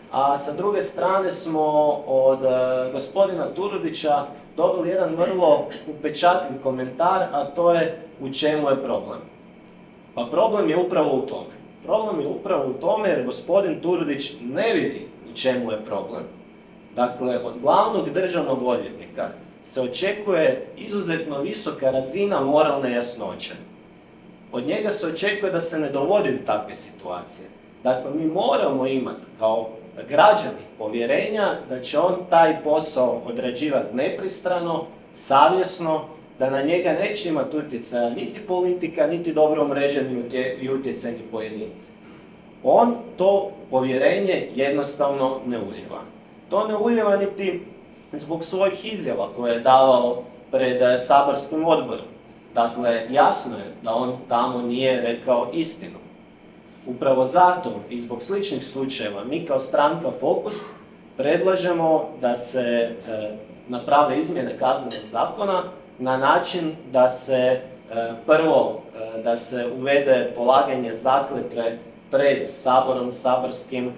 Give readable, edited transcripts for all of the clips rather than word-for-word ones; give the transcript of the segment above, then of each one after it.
a sa druge strane smo od gospodina Turudića dobili jedan vrlo upečatljiv komentar, a to je u čemu je problem. Pa problem je upravo u tome. Problem je upravo u tome jer gospodin Turudić ne vidi u čemu je problem. Dakle, od glavnog državnog odvjetnika se očekuje izuzetno visoka razina moralne jasnoće. Od njega se očekuje da se ne dovodi u takve situacije. Dakle, mi moramo imati kao građani povjerenja da će on taj posao odrađivati nepristrano, savjesno, da na njega neće imati utjecaja niti politika, niti dobro umreženi i utjecajni pojedinci. On to povjerenje jednostavno ne ulijeva. To ne ulijeva niti zbog svojih izjava koje je davao pred saborskim odborom. Dakle, jasno je da on tamo nije rekao istinu. Upravo zato i zbog sličnih slučajeva mi kao stranka Fokus predlažemo da se naprave izmjene Kaznenog zakona na način da se prvo da se uvede polaganje zakletve pred Saborom, saborskim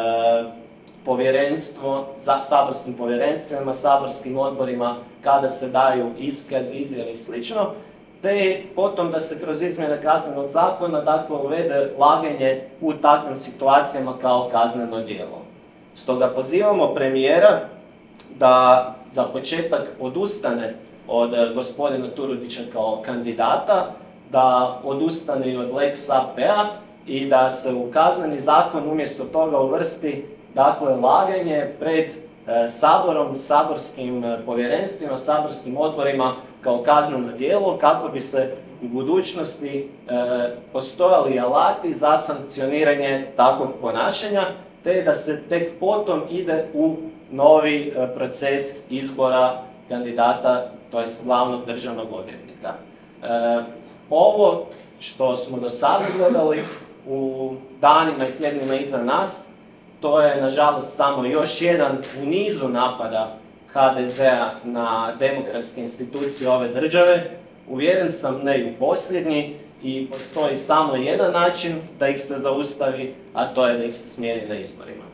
povjerenstvima, saborskim odborima kada se daju iskazi, izjave i sl. Te potom da se kroz izmjene Kaznenog zakona dakle uvede laganje u takvim situacijama kao kazneno djelo. Stoga pozivamo premijera da za početak odustane od gospodina Turudića kao kandidata, da odustane i od Lex AP-a i da se u Kazneni zakon umjesto toga uvrsti dakle laganje pred Saborom, saborskim povjerenstvima, saborskim odborima kao kazneno djelo kako bi se u budućnosti postojali alati za sankcioniranje takvog ponašanja te da se tek potom ide u novi proces izbora kandidata, to jest glavnog državnog odvjetnika. Ovo što smo do sada gledali u danima i tjednima iza nas, to je nažalost samo još jedan u nizu napada HDZ-a na demokratske institucije ove države. Uvjeren sam ne i posljednji i postoji samo jedan način da ih se zaustavi, a to je da ih se smijeni na izborima.